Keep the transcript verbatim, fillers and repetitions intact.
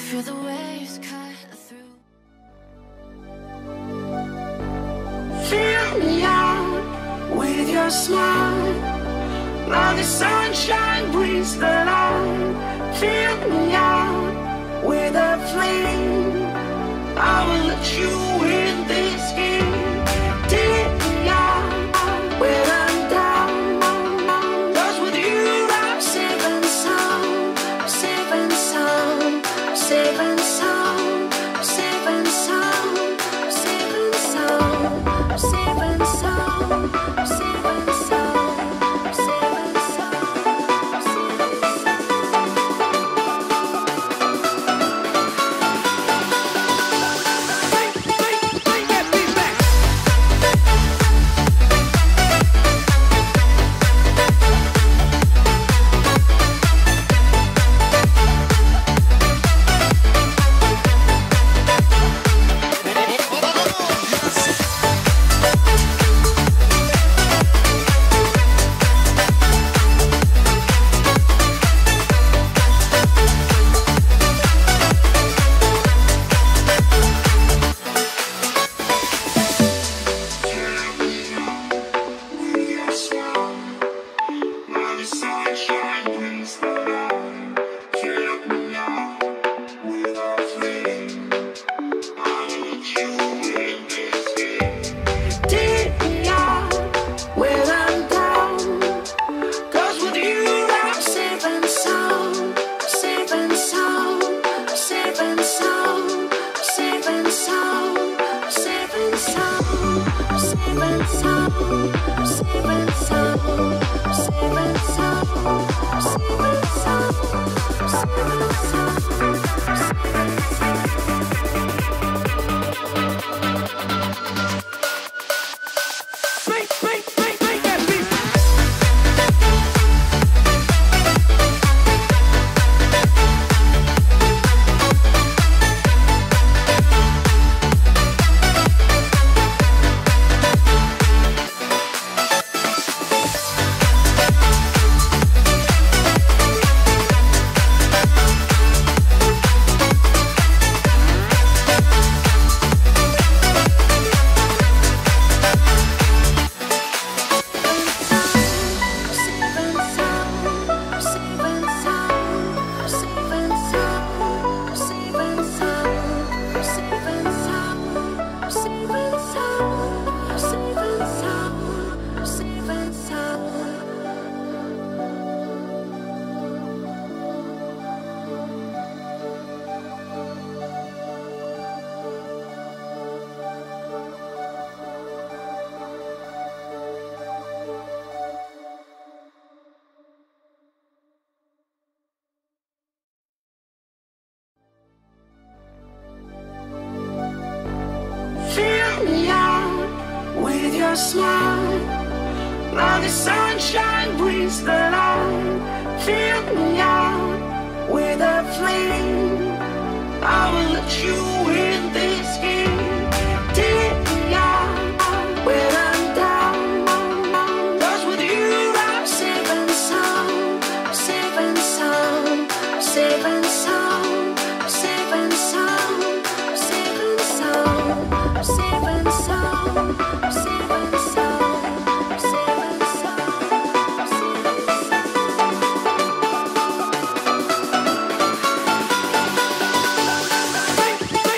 Feel the waves cut through. Fill me out with your smile. Now the sunshine brings the light. Fill me out with a flame. I will let you in this game. Take me out when I'm down. 'Cause with you I'm safe and sound. Safe and sound. Safe and sound. Safe and sound. Safe and sound. Safe and sound. Safe and sound. Safe and smile. Now the sunshine brings the light. Fill me out with a flame. I will let you in this game. Take me out when I'm down. 'Cause with you I'm safe and sound. Safe and sound. Safe and sound. Safe and sound. Safe and sound. Safe and sound. Safe and sound. Safe and sound. Safe and sound.